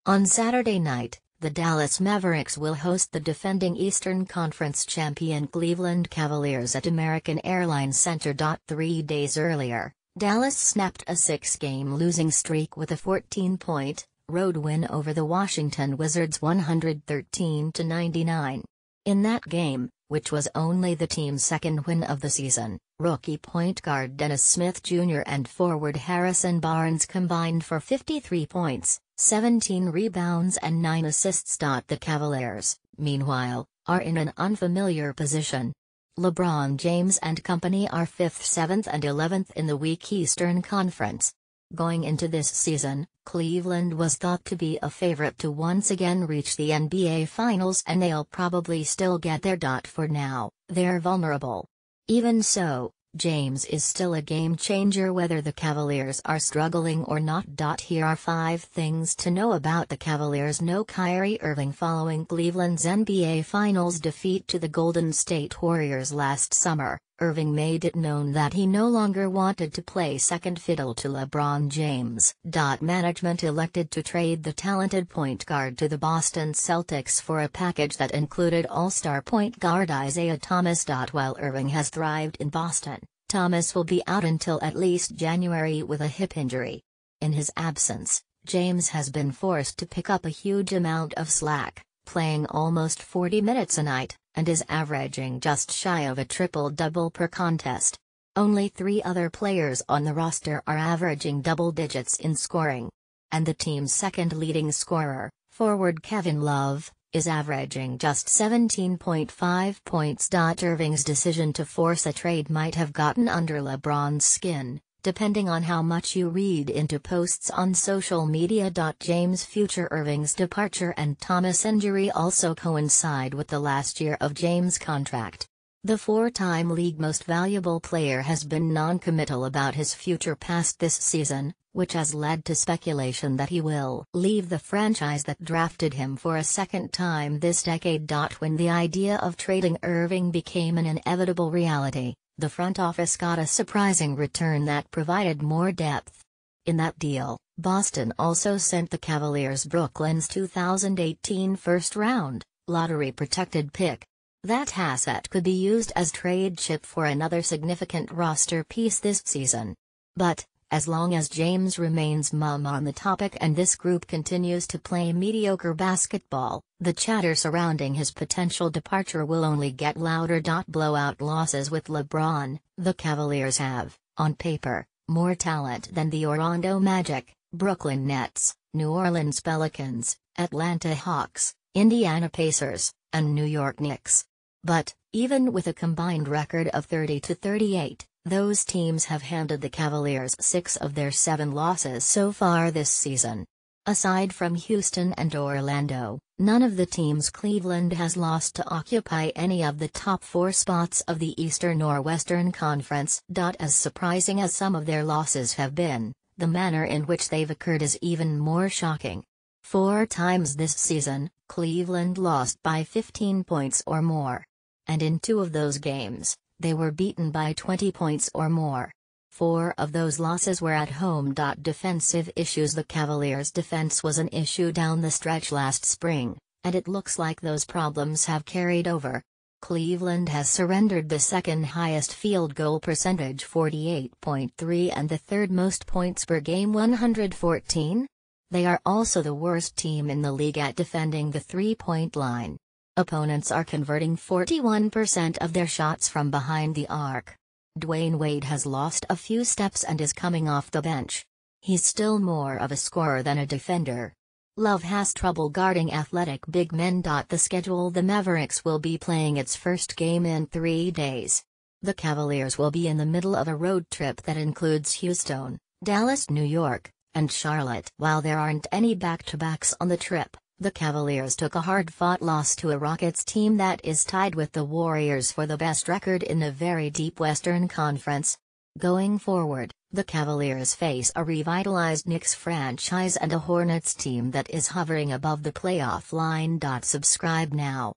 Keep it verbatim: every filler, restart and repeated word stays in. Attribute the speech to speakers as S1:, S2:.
S1: On Saturday night, the Dallas Mavericks will host the defending Eastern Conference champion Cleveland Cavaliers at American Airlines Center. Three days earlier, Dallas snapped a six-game losing streak with a fourteen-point road win over the Washington Wizards one hundred thirteen to ninety-nine. In that game, which was only the team's second win of the season, rookie point guard Dennis Smith Junior and forward Harrison Barnes combined for fifty-three points, seventeen rebounds and nine assists. The Cavaliers, meanwhile, are in an unfamiliar position. LeBron James and company are fifth, seventh and eleventh in the weak Eastern Conference. Going into this season, Cleveland was thought to be a favorite to once again reach the N B A Finals, and they'll probably still get there. For now, they're vulnerable. Even so, James is still a game changer whether the Cavaliers are struggling or not. Here are five things to know about the Cavaliers. No Kyrie Irving following Cleveland's N B A Finals defeat to the Golden State Warriors last summer. Irving made it known that he no longer wanted to play second fiddle to LeBron James. Management elected to trade the talented point guard to the Boston Celtics for a package that included all-star point guard Isaiah Thomas. While Irving has thrived in Boston, Thomas will be out until at least January with a hip injury. In his absence, James has been forced to pick up a huge amount of slack, playing almost forty minutes a night, and is averaging just shy of a triple-double per contest. Only three other players on the roster are averaging double digits in scoring. And the team's second leading scorer, forward Kevin Love, is averaging just seventeen point five points. Irving's decision to force a trade might have gotten under LeBron's skin, depending on how much you read into posts on social media. James' future, Irving's departure and Thomas' injury also coincide with the last year of James' contract. The four-time league most valuable player has been non-committal about his future past this season, which has led to speculation that he will leave the franchise that drafted him for a second time this decade. When the idea of trading Irving became an inevitable reality, the front office got a surprising return that provided more depth. In that deal, Boston also sent the Cavaliers Brooklyn's two thousand eighteen first-round, lottery-protected pick. That asset could be used as trade chip for another significant roster piece this season. But, as long as James remains mum on the topic and this group continues to play mediocre basketball, the chatter surrounding his potential departure will only get louder. Blowout losses with LeBron, the Cavaliers have, on paper, more talent than the Orlando Magic, Brooklyn Nets, New Orleans Pelicans, Atlanta Hawks, Indiana Pacers, and New York Knicks. But, even with a combined record of thirty to thirty-eight, those teams have handed the Cavaliers six of their seven losses so far this season. Aside from Houston and Orlando, none of the teams Cleveland has lost to occupy any of the top four spots of the Eastern or Western Conference. As surprising as some of their losses have been, the manner in which they've occurred is even more shocking. Four times this season, Cleveland lost by fifteen points or more. And in two of those games, they were beaten by twenty points or more. Four of those losses were at home. Defensive issues. The Cavaliers' defense was an issue down the stretch last spring, and it looks like those problems have carried over. Cleveland has surrendered the second highest field goal percentage, forty-eight point three, and the third most points per game, one hundred fourteen. They are also the worst team in the league at defending the three-point line. Opponents are converting forty-one percent of their shots from behind the arc. Dwayne Wade has lost a few steps and is coming off the bench. He's still more of a scorer than a defender. Love has trouble guarding athletic big men. The schedule. The Mavericks will be playing its first game in three days. The Cavaliers will be in the middle of a road trip that includes Houston, Dallas, New York, and Charlotte. While there aren't any back-to-backs on the trip, the Cavaliers took a hard-fought loss to a Rockets team that is tied with the Warriors for the best record in the very deep Western Conference. Going forward, the Cavaliers face a revitalized Knicks franchise and a Hornets team that is hovering above the playoff line. Subscribe now.